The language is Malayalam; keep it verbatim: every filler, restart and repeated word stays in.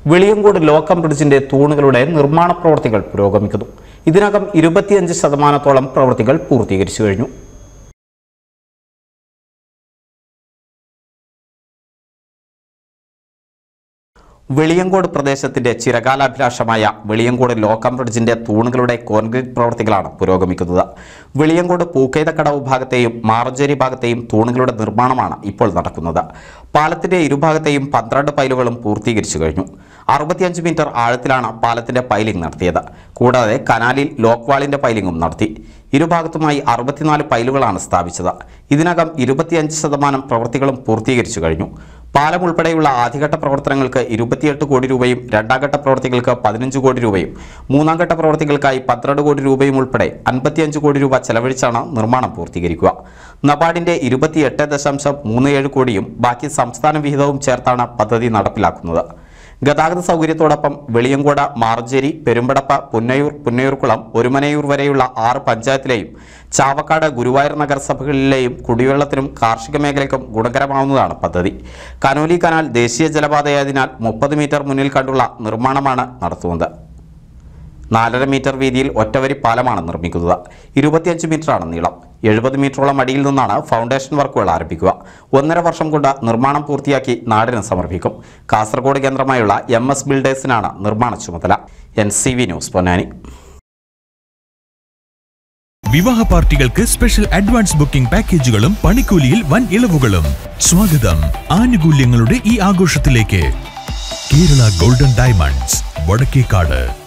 വെളിയങ്കോട് ലോക്കം ബ്രിഡ്ജിന്റെ തൂണുകളുടെ നിർമ്മാണ പ്രവൃത്തികൾ പുരോഗമിക്കുന്നു. ഇതിനകം ഇരുപത്തിയഞ്ച് ശതമാനത്തോളം പ്രവൃത്തികൾ പൂർത്തീകരിച്ചു കഴിഞ്ഞു. വെളിയങ്കോട് പ്രദേശത്തിന്റെ ചിരകാലാഭിലാഷമായ വെളിയങ്കോട് ലോക്കം ബ്രിഡ്ജിന്റെ തൂണുകളുടെ കോൺക്രീറ്റ് പ്രവൃത്തികളാണ് പുരോഗമിക്കുന്നത്. വെളിയങ്കോട് പൂക്കേതക്കടവ് ഭാഗത്തെയും മാറഞ്ചേരി ഭാഗത്തെയും തൂണുകളുടെ നിർമ്മാണമാണ് ഇപ്പോൾ നടക്കുന്നത്. പാലത്തിന്റെ ഇരുഭാഗത്തെയും പന്ത്രണ്ട് പൈലുകളും പൂർത്തീകരിച്ചു കഴിഞ്ഞു. അറുപത്തിയഞ്ച് മീറ്റർ ആഴത്തിലാണ് പാലത്തിന്റെ പൈലിംഗ് നടത്തിയത്. കൂടാതെ കനാലിൽ ലോക്ക് വാളിന്റെ പൈലിംഗും നടത്തി. ഇരുഭാഗത്തുമായി അറുപത്തിനാല് പൈലുകളാണ് സ്ഥാപിച്ചത്. ഇതിനകം ഇരുപത്തിയഞ്ച് ശതമാനം പ്രവൃത്തികളും പൂർത്തീകരിച്ചു കഴിഞ്ഞു. പാലം ഉൾപ്പെടെയുള്ള ആദ്യഘട്ട പ്രവർത്തനങ്ങൾക്ക് ഇരുപത്തിയെട്ട് കോടി രൂപയും രണ്ടാം ഘട്ട പ്രവൃത്തികൾക്ക് പതിനഞ്ച് കോടി രൂപയും മൂന്നാം ഘട്ട പ്രവൃത്തികൾക്കായി പന്ത്രണ്ട് കോടി രൂപയും ഉൾപ്പെടെ അൻപത്തിയഞ്ച് കോടി രൂപ ചെലവഴിച്ചാണ് നിർമ്മാണം പൂർത്തീകരിക്കുക. നബാർഡിന്റെ ഇരുപത്തിയെട്ട് ദശാംശം മൂന്ന് ഏഴ് കോടിയും ബാക്കി സംസ്ഥാന വിഹിതവും ചേർത്താണ് പദ്ധതി നടപ്പിലാക്കുന്നത്. ഗതാഗത സൗകര്യത്തോടൊപ്പം വെളിയങ്കോട്, മാറഞ്ചേരി, പെരുമ്പടപ്പ, പുന്നയൂർ, പുന്നയൂർക്കുളം, ഒരുമനയൂർ വരെയുള്ള ആറ് പഞ്ചായത്തിലെയും ചാവക്കാട്, ഗുരുവായൂർ നഗരസഭകളിലെയും കുടിവെള്ളത്തിനും കാർഷിക മേഖലയ്ക്കും ഗുണകരമാവുന്നതാണ് പദ്ധതി. കനോലി കനാൽ ദേശീയ ജലപാതയായതിനാൽ മുപ്പത് മീറ്റർ മുന്നിൽ കണ്ടുള്ള നിർമ്മാണമാണ് നടത്തുന്നത്. നാലര മീറ്റർ വീതിയിൽ ഒറ്റവരി പാലമാണ് നിർമ്മിക്കുന്നത്. ഇരുപത്തിയഞ്ച് മീറ്ററാണ് നീളം. എഴുപത് മീറ്ററോളം അടിയിൽ നിന്നാണ് ഫൗണ്ടേഷൻ വർക്കുകൾ ആരംഭിക്കുക. ഒന്നര വർഷം കൊണ്ട് നിർമ്മാണം പൂർത്തിയാക്കി നാടിന് സമർപ്പിക്കും. കാസർഗോഡ് കേന്ദ്രമായുള്ള എം എസ് ബിൽഡേഴ്സിനാണ് നിർമ്മാണ ചുമതല. N C V news, Ponnani. വിവാഹ പാർട്ടികൾക്ക് സ്പെഷ്യൽ അഡ്വാൻസ് ബുക്കിംഗ് പാക്കേജുകളും പണിക്കൂലിയിൽ വൻ ഇളവുകളും. സ്വാഗതം ആനുകൂല്യങ്ങളുടെ ഈ ആഘോഷത്തിലേക്ക്. Kerala golden diamonds, Vadakkekad.